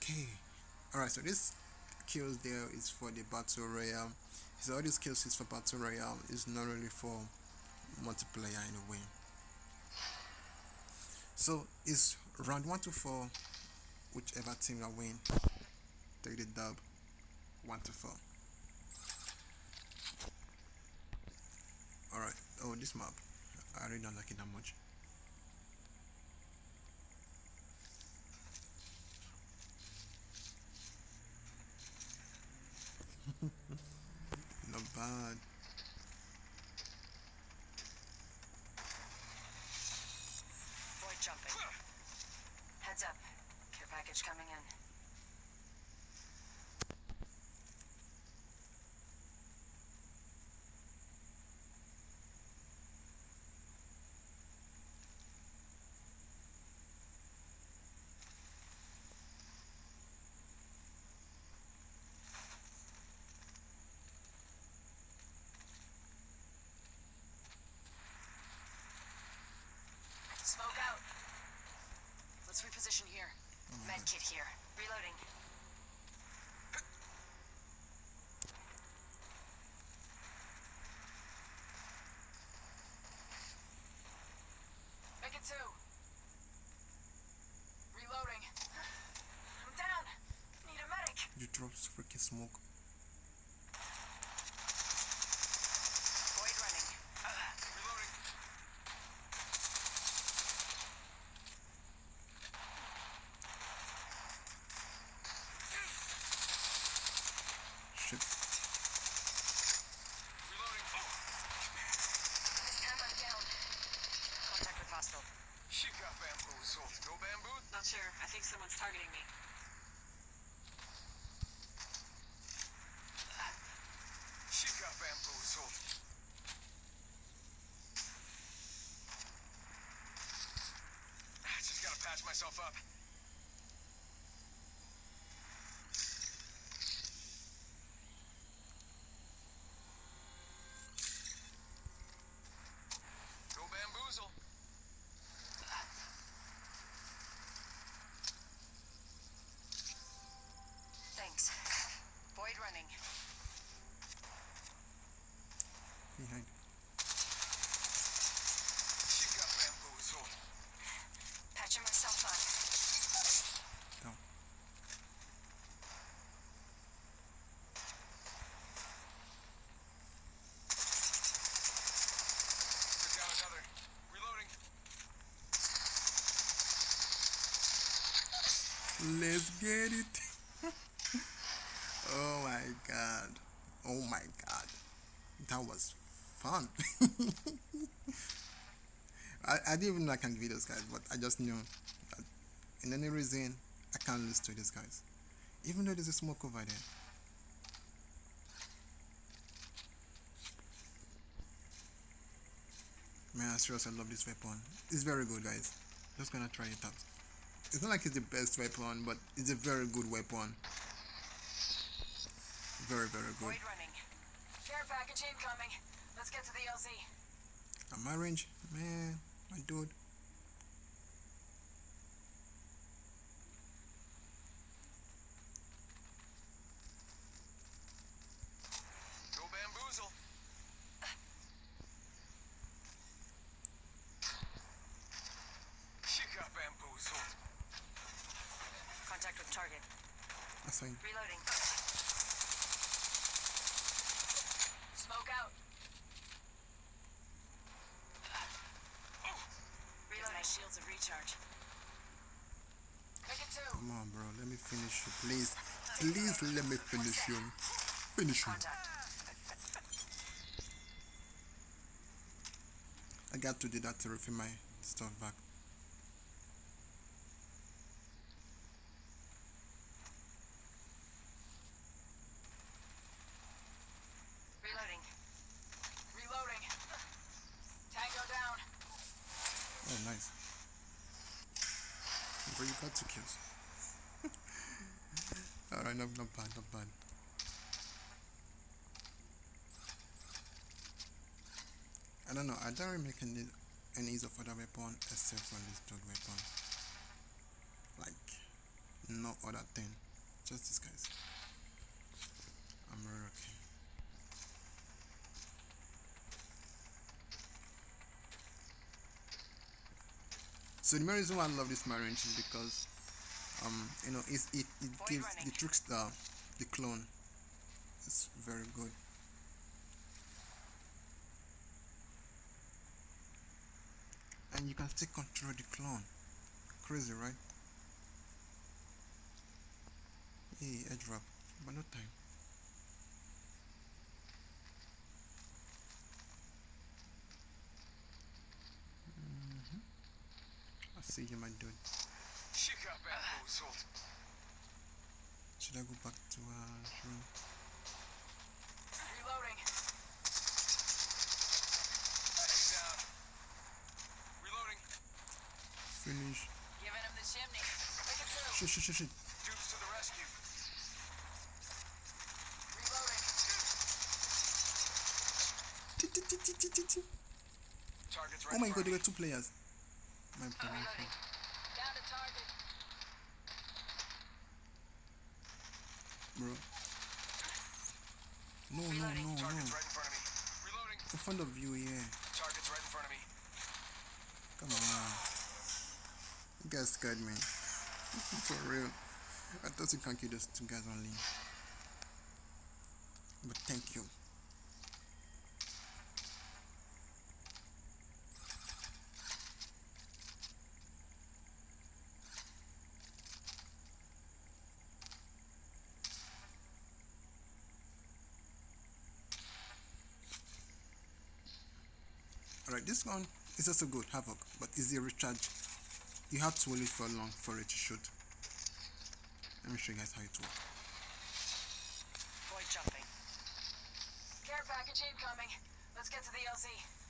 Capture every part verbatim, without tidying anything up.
Okay. Alright, so this kills there is for the battle royale. So all these kills is for battle royale. It's not really for multiplayer in a way. So it's round one to four. Whichever team that win, take the dub. One to four. Alright. Oh, this map. I really don't like it that much. Not bad. Void jumping. Heads up. Care package coming in. Smoke out. Let's reposition here. Med kit here. Reloading. Make it two. Reloading. I'm down. Need a medic. You drop freaking smoke. Void running. Reloading. Shit. Reloading. Oh, This time I'm down. Contact with hostile. she got bamboozled. No bamboo? Not sure. I think someone's targeting me. She got bamboozled. I just gotta patch myself up. No bamboozle. Thanks. Void running. Behind. She got bamboozled. Patching myself up. Down. Took out another. Reloading. Let's get it. Oh my god. Oh my god. That was fun. I, I didn't even know I can beat those guys, but I just knew that in any reason I can't lose to these guys. Even though there's a smoke over there. Man, I seriously love this weapon. It's very good, guys. Just gonna try it out. It's not like it's the best weapon, but it's a very good weapon. Very, very good. Void running. Care package incoming. Let's get to the L Z. At my range, man, my dude. No bamboozle. She got bamboozled. Contact with target. That's fine. Reloading. Smoke out. Reloading. My shields of recharge. Make it two. Come on, bro. Let me finish you, please. Please let me finish you. Finish you. Contact. I got to do that to refill my stuff back. Reloading. Reloading. Tango down. Oh, nice. Bro, you got two kills. Alright, not, not bad, not bad. I don't know, I don't really make any, any use of other weapon except for this dude weapon. Like, no other thing, just these guys. I'm really okay. So the main reason why I love this Marine is because um you know it it, it gives the trickster the clone. It's very good. And you can still control the clone. Crazy, right? Hey, airdrop, but no time. Mm-hmm. I see you, my dude. She got bamboozled. Should I go back to uh room? Reloading. He's down. Reloading. Finish. Giving him the chimney. Make it through. Shit, shit, shit, shit. Dupes to the rescue. Reloading. Target's right Oh my in god, front there of were two players. My bad. Reloading. Down to target. Bro. No, no, no, me. no. Target's right in front of me. Reloading. In front of you, yeah. Target's right in front of me. Come on. You guys scared me. For real. I thought you can kill those two guys only. But thank you. Alright, this one is also good, Havoc, but easy recharge. You have to hold it for long for it to shoot. Let me show you guys how it works. Void jumping. Care package incoming. Let's get to the L Z.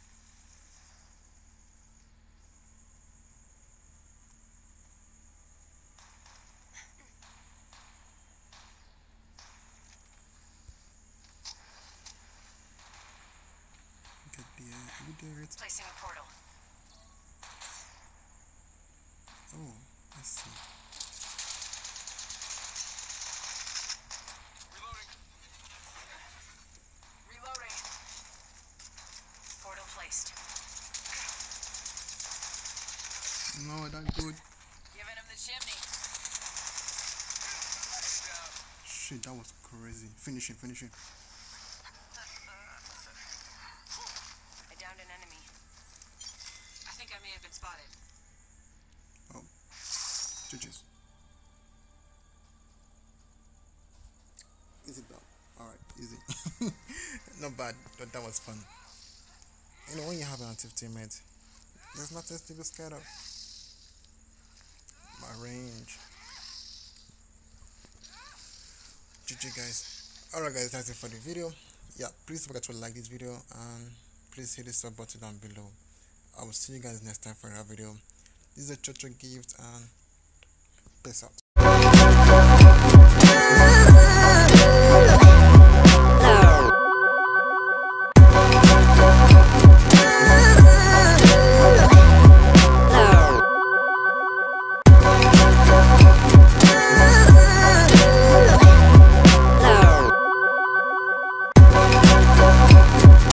Get the uh, you there it? Placing a portal. Oh, I see. Reloading. Reloading. Portal placed. No, that's good. Giving him the chimney. He's down. Shit, that was crazy. Finish him, finish him. I downed an enemy. I think I may have been spotted. Oh, G G's. Easy down. Alright, easy. Not bad, but that was fun. You know, when you have an active teammate, there's nothing to be scared of. My range. G G guys. Alright guys, that's it for the video. Yeah, please don't forget to like this video and please hit the sub button down below. I will see you guys next time for another video. This is a Chocho gift and peace out.